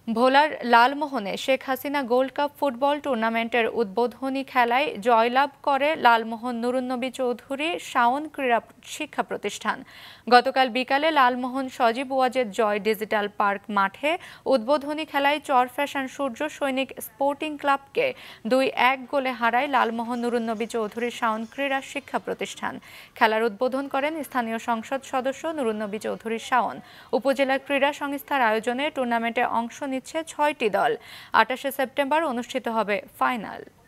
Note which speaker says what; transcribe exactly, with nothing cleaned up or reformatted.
Speaker 1: ভোলার লালমোহনে Sheikh Hasina gold cup football টুর্নামেন্টের উদ্বোধনী খেলায় জয়লাভ করে লালমোহন নুরুন্নবী চৌধুরী শাওন ক্রীড়া শিক্ষা প্রতিষ্ঠান। গতকাল বিকালে লালমোহন সজীব ওয়াজেদ জয় ডিজিটাল পার্ক মাঠে উদ্বোধনী খেলায় চর ফ্যাশন সূর্য সৈনিক স্পোর্টিং ক্লাবকে দুই এক গোলে হারায় লালমোহন নুরুন্নবী চৌধুরী শাওন ক্রীড়া শিক্ষা প্রতিষ্ঠান। খেলার উদ্বোধন করেন স্থানীয় সংসদ সদস্য নুরুন্নবী চৌধুরী শাওন। উপজেলা ক্রীড়া সংস্থার আয়োজনে টুর্নামেন্টে অংশ নিচ্ছে ছয়টি দল। আটাশে সেপ্টেম্বর অনুষ্ঠিত হবে ফাইনাল।